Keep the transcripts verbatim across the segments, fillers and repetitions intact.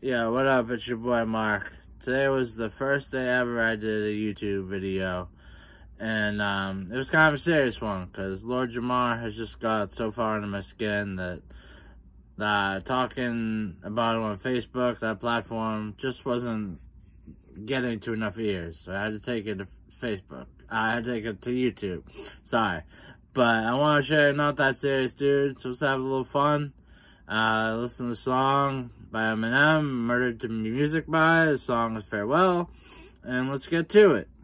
Yeah, what up? It's your boy Mark. Today was the first day ever I did a YouTube video. And um, it was kind of a serious one because Lord Jamar has just got so far into my skin that uh, talking about him on Facebook, that platform, just wasn't getting to enough ears. So I had to take it to Facebook. I had to take it to YouTube. Sorry. But I want to share not that serious, dude. So let's have a little fun. Uh, listen to the song by Eminem, Murdered to Music by. The song is Farewell. And let's get to it.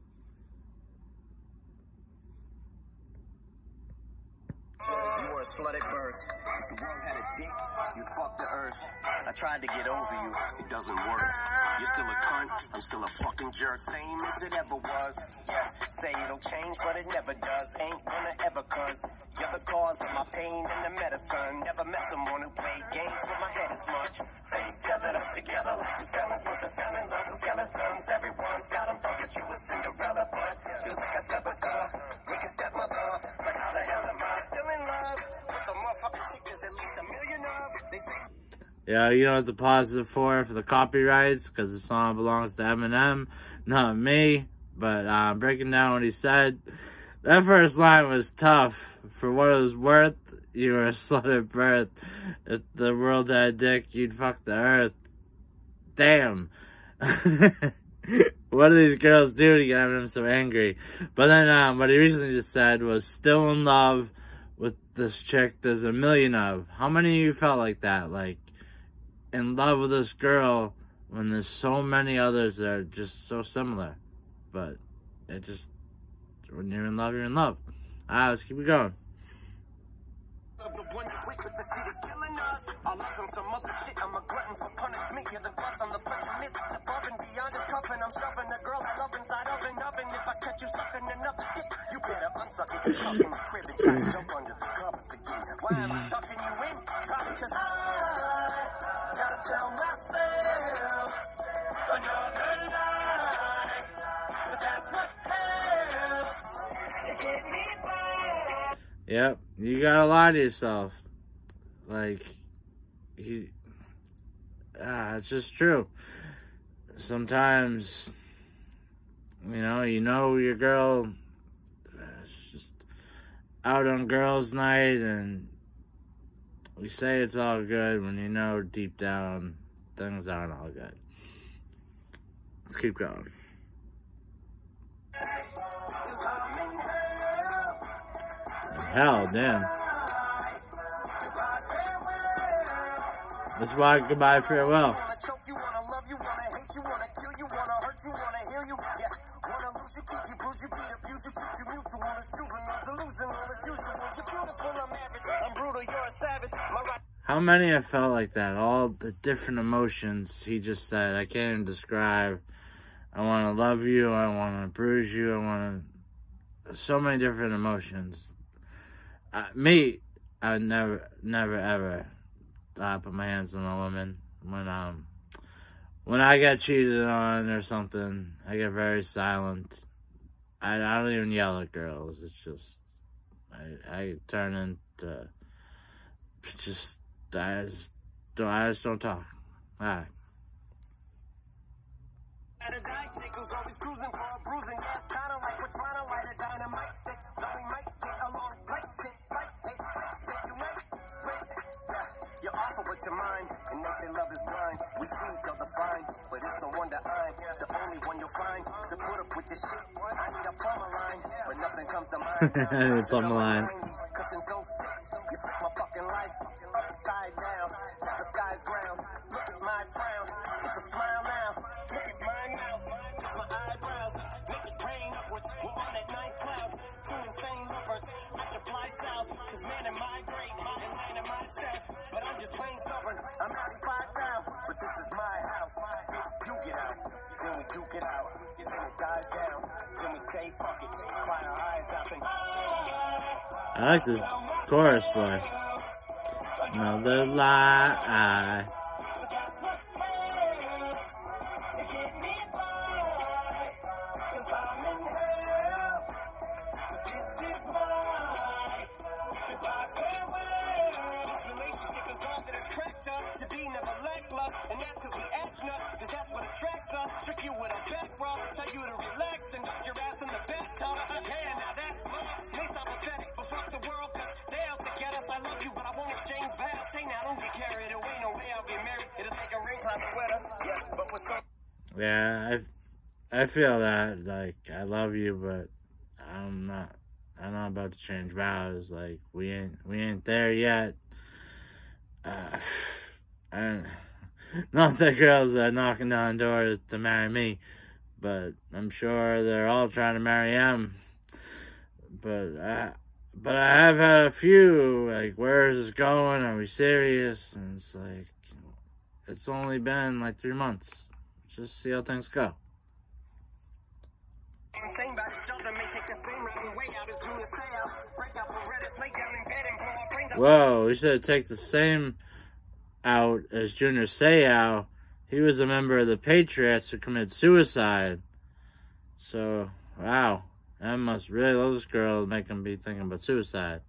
You were a slut at birth. If the world had a dick, you fuck the earth. I tried to get over you, it doesn't work. You're still a cunt, I'm still a fucking jerk. Same as it ever was. Yeah, say it'll change, but it never does. Ain't gonna ever, cause you're the cause of my pain and the medicine. Never met someone who played games with my head as much. Fate tethered us together like two felons, but the fell in love with skeletons. Everyone's got them, thought that you were Cinderella, but feels like I slept with her. Take a stepmother, but how the hell am I still in love with the motherfucking chick there's at least a million of? They say. Yeah, you know what the positive for for the copyrights, because the song belongs to Eminem, not me. But uh, breaking down what he said, that first line was tough. For what it was worth, you were a slut at birth. If the world had a dick, you'd fuck the earth. Damn. What do these girls do to get Eminem so angry? But then um, what he recently just said was, still in love with this chick there's a million of. How many of you felt like that? Like, in love with this girl when there's so many others that are just so similar. But it just, when you're in love, you're in love. Alright, let's keep it going. The one you wake with the shit is killing us. I'll love some some other shit. I'm a glutton for punishment. You're the guts on the punch mitts. Above and beyond is cuffing. I'm shoving the girl I love inside of an oven. If I catch you sucking another dick, you better unsuck it. Cause up in the crib and try to jump under the covers again. Why am I tucking you in? Probably cause I gotta tell myself another lie. Cause that's what helps to get me back. Yep, you gotta lie to yourself. Like, he, ah, it's just true. Sometimes, you know, you know your girl is just out on girls' night, and we say it's all good when you know deep down things aren't all good. Let's keep going. Hell, damn. That's why goodbye, farewell. How many have felt like that? All the different emotions he just said. I can't even describe. I want to love you. I want to bruise you. I want to... So many different emotions. Uh, me, I would never, never, ever uh, put my hands on a woman. When um, when I get cheated on or something, I get very silent. I, I don't even yell at girls. It's just, I, I turn into, just, I just, don't, I just don't talk. Alright. Always cruising for a bruising. It's kinda like we're trying to light a dynamite stick. But we might get along like shit, like it, like stick. You might split, yeah. You're awful with your mind, and they say love is blind. We see each other fine, but it's no wonder I'm the only one you'll find to put up with your shit. I need a plumber line, but nothing comes to mind. I need a plumber line. Cause since oh six, you flipped my fucking life upside down. Now the sky's ground. Look at my frown. It's a smile now. Look at my mouth. It's my eyebrows. Make it rain upwards. We're on that night cloud. Two insane lovers. I should fly south. Cause man, am I great. And land am I safe. But I'm just plain stubborn. I'm ninety-five now. But this is my house. Bitch, you get out. Then we duke it out. Then it dies down. Then we say fuck it. Cry our eyes out and... I like this chorus, boy. Another lie. This relationship is all that it's cracked up to be, never lack love, and that's 'cause tracks up, trick you with a back rub, tell you to relax, then knock your ass in the bathtub. Yeah, now that's love. May sound pathetic, but fuck the world, cause they out to get us. I love you, but I won't exchange vows. Say now, don't get carried away, no way I'll get married. It'll take a ring closet with us, yeah, but with some. Yeah, I, I feel that, like, I love you, but I'm not, I'm not about to change vows. Like, we ain't, we ain't there yet. Uh, I, not that girls are knocking down doors to marry me, but I'm sure they're all trying to marry him. But I, but I have had a few, like, where is this going? Are we serious? And it's like, it's only been like three months. Just see how things go. Whoa, we should take the same out as Junior Seau. He was a member of the Patriots who committed suicide. So, wow. That must really love this girl to make him be thinking about suicide.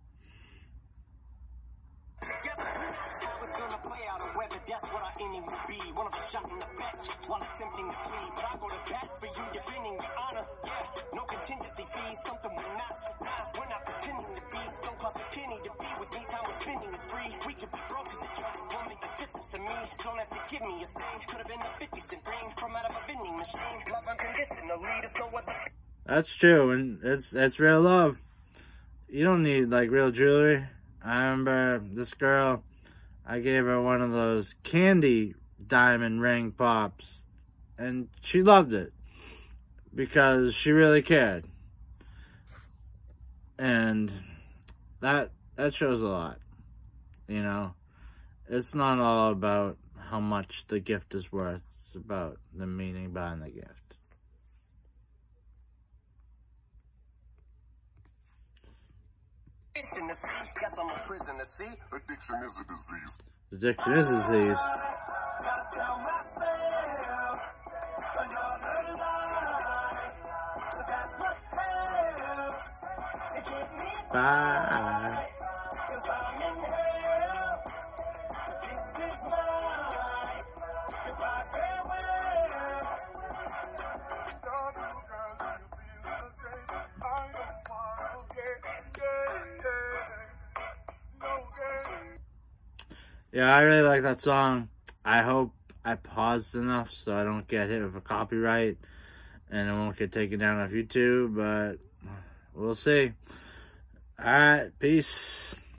That's true, and it's it's real love. You don't need, like, real jewelry. I remember this girl, I gave her one of those candy diamond ring pops, and she loved it because she really cared. And that that shows a lot, you know. It's not all about how much the gift is worth. It's about the meaning behind the gift. Guess I'm a prisoner, see? Addiction is a disease. Addiction is a disease. Bye. Yeah, I really like that song. I hope I paused enough so I don't get hit with a copyright and it won't get taken down off YouTube, but we'll see. Alright, peace.